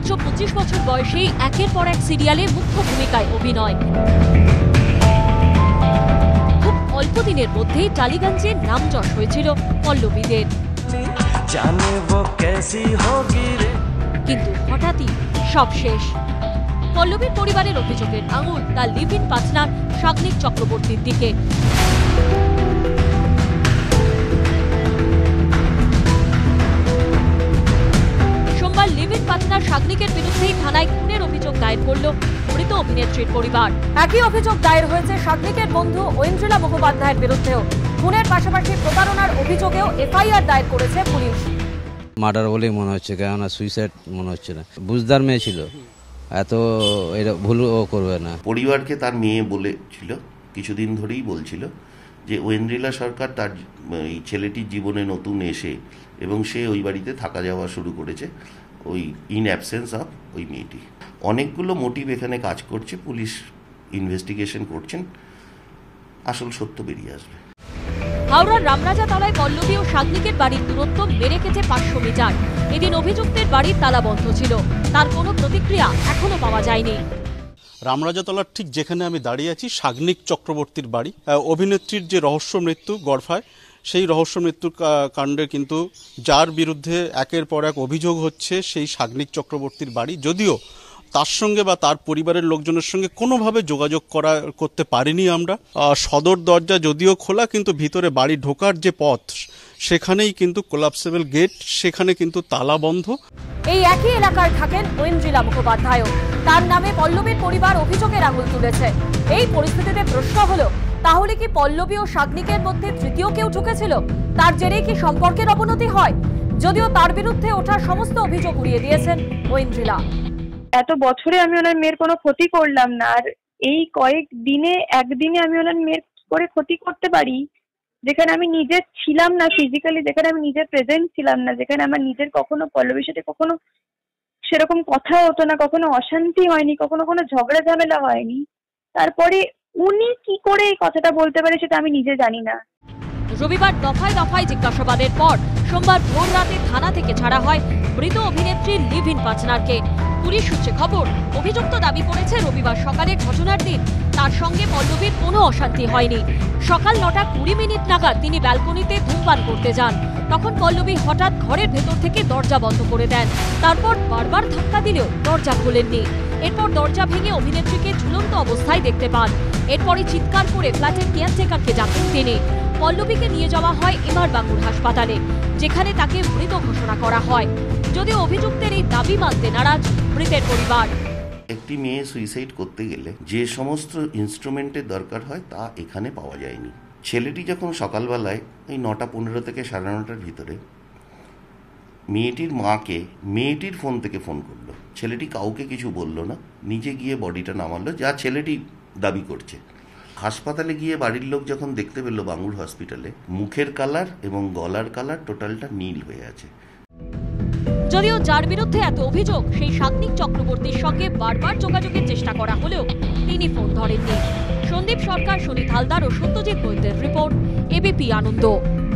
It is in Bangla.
মাত্র 25 বছর বয়সেই একের পর এক সিরিয়ালে মুখ্য ভূমিকায় অভিনয়। খুব অল্প দিনের মধ্যেই টালিগঞ্জে নাম যশ হয়েছিল পল্লবী দের। কিন্তু হঠাৎই সব শেষ। পল্লবীর পরিবারের অভিযোগের আঙুল তার লিভ ইন পার্টনার শাগনিক চক্রবর্তীর দিকে। সোমবার লিভ ইন পার্টনার শাগনিকের বিরুদ্ধেই থানায় খুনের অভিযোগ দায়ের করল মৃত অভিনেত্রীর পরিবার। একই অভিযোগ দায়ের হয়েছে শাগনিকের বন্ধু ঐন্দ্রিলা মুখোপাধ্যায়ের বিরুদ্ধেও। খুনের পাশাপাশি প্রতারণার অভিযোগেও এফআইআর দায়ের করেছে পুলিশ। মার্ডার বলেই মনে হচ্ছে, কেননা সুইসাইড মনে হচ্ছে না। বুঝদার মেয়ে ছিল, এত ভুল ও করবে না। পরিবারকে তার মেয়ে বলেছিল, কিছুদিন ধরেই বলছিল যে ঐন্দ্রিলা সরকার তার এই ছেলেটির জীবনে নতুন এসে এবং সে ওই বাড়িতে থাকা যাওয়া শুরু করেছে ওই ইন অ্যাবসেন্স অফ ওই মেয়েটি। অনেকগুলো মোটিভ এখানে কাজ করছে, পুলিশ ইনভেস্টিগেশন করছেন, আসল সত্য বেরিয়ে আসবে। হাওড়ার রামরাজাতলায় পল্লবী ও শাগনিকের বাড়ির দূরত্ব বেড়ে গেছে 500 মিটার। এদিন অভিযুক্তের বাড়ির তালা বন্ধ ছিল, তার কোনো প্রতিক্রিয়া এখনো পাওয়া যায়নি। রামরাজাতলার ঠিক যেখানে আমি দাঁড়িয়ে আছি, শাগনিক চক্রবর্তীর বাড়ি। অভিনেত্রীর যে রহস্য মৃত্যু গড়ফায়, সেই রহস্য মৃত্যুর কাণ্ডে কিন্তু যার বিরুদ্ধে একের পর এক অভিযোগ হচ্ছে সেই শাগনিক চক্রবর্তীর বাড়ি। যদিও তার সঙ্গে বা তার পরিবারের লোকজনের সঙ্গে কোনোভাবে যোগাযোগ করতে পারিনি আমরা। সদর দরজা যদিও খোলা, কিন্তু ভিতরে বাড়ি ঢোকার যে পথ সেখানেই কিন্তু কোলাপসেবল গেট, সেখানে কিন্তু তালা বন্ধ। এই একই এলাকায় থাকেন ঐন্দ্রিলা মুখোপাধ্যায়। তার নামে পল্লবীর পরিবার অভিযোগের আঙুল তুলেছে। এই পরিস্থিতিতে প্রশ্ন হলো, তাহলে কি পল্লবী ও শাগনিকের মধ্যে তৃতীয় কেউ ঢুকেছিল? তার জেরেই কি সম্পর্কের অবনতি হয়? যদিও তার বিরুদ্ধে ওঠা সমস্ত অভিযোগ উড়িয়ে দিয়েছেন ঐন্দ্রিলা। এত বছরে আমি ওনার মেয়ের কোনো ক্ষতি করলাম না, আর এই একদিনে আমি ওনার মেয়ের করে ক্ষতি করতে পারি, যেখানে আমি নিজে ছিলাম না ফিজিক্যালি, যেখানে আমি নিজে প্রেজেন্ট ছিলাম না, যেখানে আমার নিজের কখনো পল্লবীর সাথে কখনো সেরকম কথা হতো না, কখনো অশান্তি হয়নি, কখনো কোনো ঝগড়া ঝামেলা হয়নি। তারপরে উনি কি করে এই কথাটা বলতে পারে সেটা আমি নিজে জানি না। রবিবার দফায় দফায় জিজ্ঞাসাবাদের পর সোমবার ভোর রাতে থানা থেকে ছাড়া হয় মৃত অভিনেত্রীর লিভ ইন পার্টনারকে। পুলিশ সূত্রে খবর, অভিযুক্ত দাবি করেছে রবিবার সকালে ঘটনার দিন তার সঙ্গে পল্লবীর কোনো অশান্তি হয়নি। সকাল 9:20 নাগাদ তিনি ব্যালকনিতে ধূমপান করতে যান। তখন পল্লবী হঠাৎ ঘরের ভেতর থেকে দরজা বন্ধ করে দেন। তারপর বারবার ধাক্কা দিলেও দরজা খোলেননি। এরপর দরজা ভেঙে অভিনেত্রীকে ঝুলন্ত অবস্থায় দেখতে পান। এরপরই চিৎকার করে ফ্ল্যাটের কেয়ারটেকারকে ডাকেন তিনি। পল্লবীকে নিয়ে যাওয়া হয় এমআর বাঙ্গুর হাসপাতালে, যেখানে তাকে মৃত ঘোষণা করা হয়। যদিও অভিযুক্তের এই দাবি মানতে নারাজ মৃতের পরিবার। একটি মেয়ে সুইসাইড করতে গেলে যে সমস্ত ইনস্ট্রুমেন্টের দরকার হয় তা এখানে পাওয়া যায়নি। ছেলেটি যখন সকালবেলায় এই 9:15 থেকে 9:30 ভিতরে মেয়েটির মাকে মেয়েটির ফোন থেকে ফোন করলো, ছেলেটি কাউকে কিছু বলল না, নিজে গিয়ে বডিটা নামালো, যা ছেলেটি দাবি করছে। হাসপাতালে গিয়ে বাড়ির লোক যখন দেখতে পেল বাঙ্গুর হসপিটালে, মুখের কালার এবং গলার কালার টোটালটা নীল হয়ে আছে। যদিও যার বিরুদ্ধে এত অভিযোগ, সেই শাগনিক চক্রবর্তীর সঙ্গে বারবার যোগাযোগের চেষ্টা করা হলেও তিনি ফোন ধরেননি। সন্দীপ সরকার, সুনীত হালদার ও সত্যজিৎ বৈদ্যের রিপোর্ট, এবিপি আনন্দ।